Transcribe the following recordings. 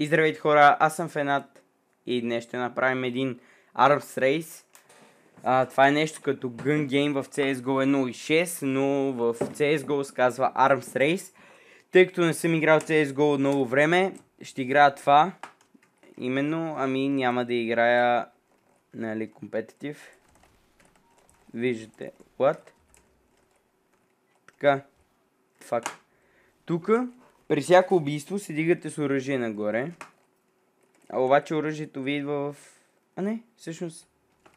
И здравейте хора, аз съм Фенат и днес ще направим един Arms Race. Това е нещо като Gun Game в CSGO 1.6, но в CSGO се казва Arms Race. Тъй като не съм играл CSGO от много време, ще играя това. Именно, няма да играя, нали, competitive. Виждате, what? Така, факт. Тук, при всяко убийство се дигате с оръжие нагоре. А обаче оръжието ви идва в... не, всъщност...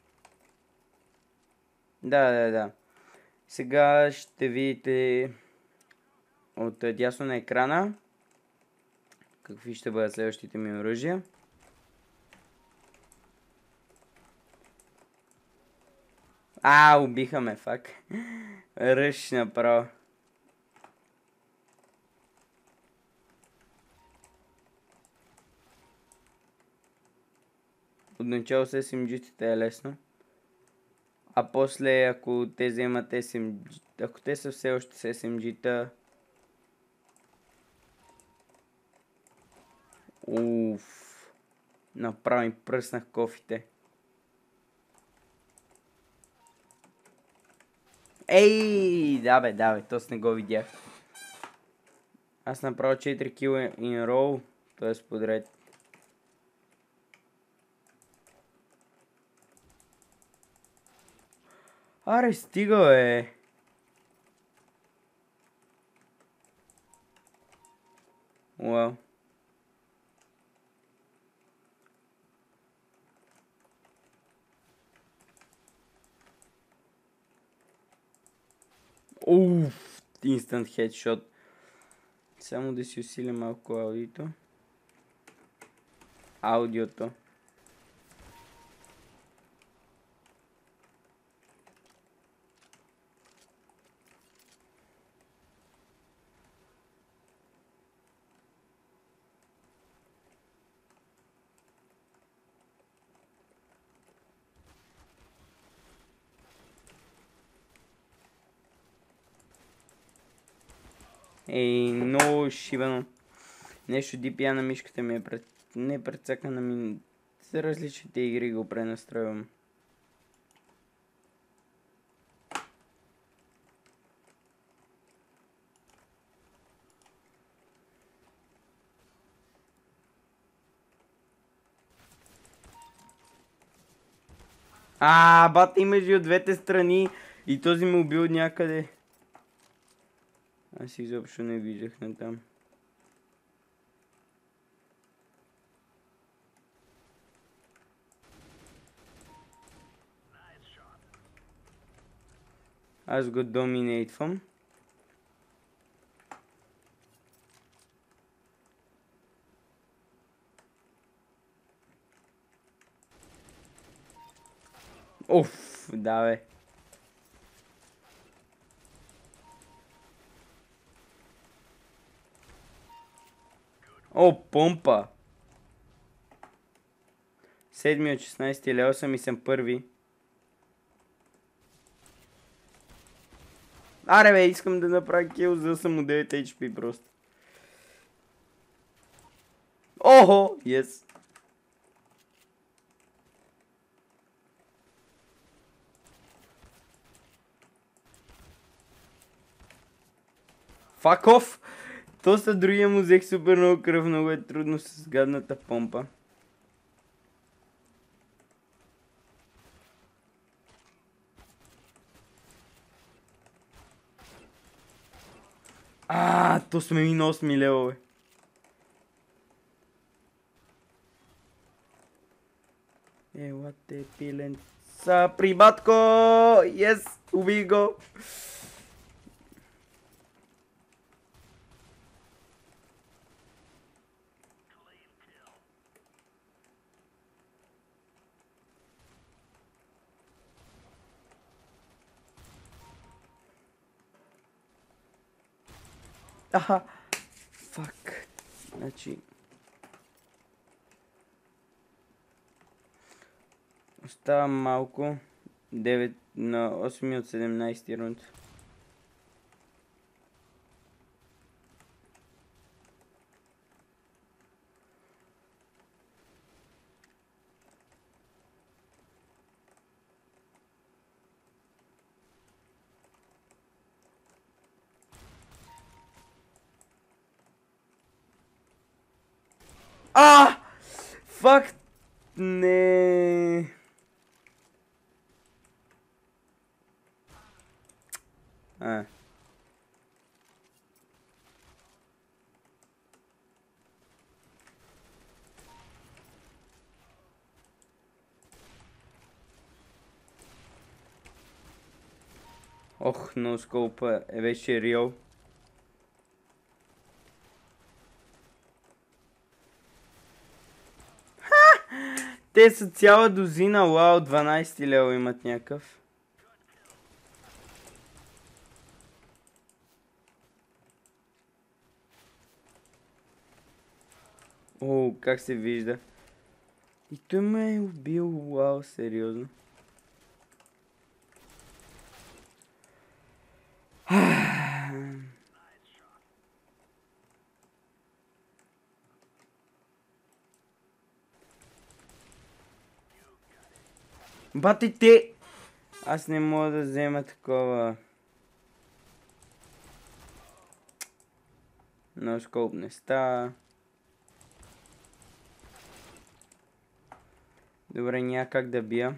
Да. Сега ще видите от дясно на екрана какви ще бъдат следващите ми оръжия. Убиха ме, фак. Ръш направо. Отначало с SMG-тите е лесно. А после, ако те вземат SMG... Ако те са все още с SMG-та... Направо им пръснах кофите. Да бе, то с не го видях. Аз направя 4 кила in row, т.е. подред. Аре, стига, бе! Уау. Instant headshot. Само да си усиля малко аудиото. Много шибано. Нещо DPI на мишката ми е не прецакана ми. За различните игри го пренастройвам. Бата имаш и от двете страни и този ме убил някъде. Аз изобщо не виждах натам. Аз го доминейтвам. Да бе. Помпа! 7 от 16 лева съм и съм първи. Аре бе, искам да направя кил, за да съм от 9 HP просто. Yes! Fuck off! То са другия му взех супер много кръв, много е трудно с гадната помпа. То сме ми на 8 лева, бе. Ела те пиленца, прибатко! Yes! Уби го! Фак. Значи... Остава малко. 9 на 8 от 17 рунд. Фак! Не. Ох, но скопа беше реал. Те са цяла дозина, вау, 12 лева имат някакъв. О, как се вижда. И той ме е убил, вау, сериозно. Бати те! Аз не мога да взема такова. Но скоп не става. Добре, няма как да бия.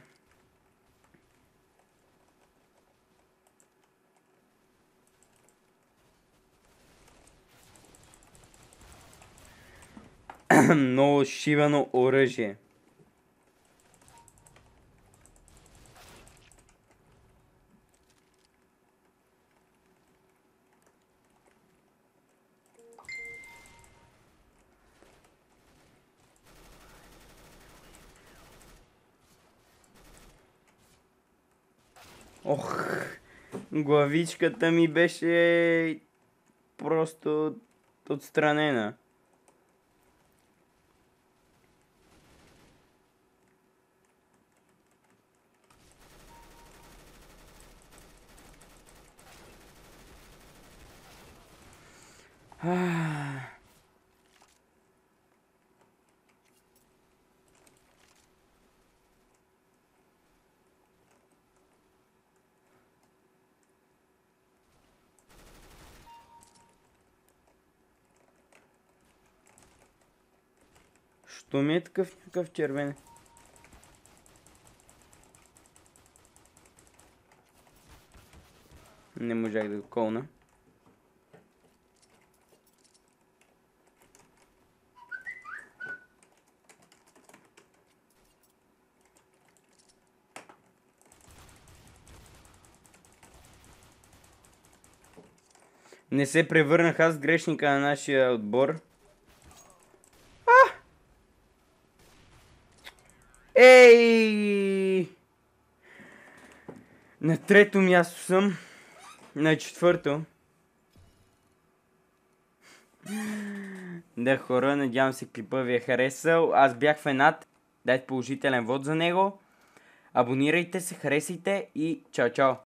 Много шибано оръжие. Ох, главичката ми беше просто отстранена. Що ми е такъв някакъв червен? Не можах да го колна. Не се превърнах аз грешника на нашия отбор. Ей! На трето място съм. На четвърто. Да, хора, надявам се клипа ви е харесал. Аз бях фенат. Дайте положителен вод за него. Абонирайте се, харесайте и чао-чао!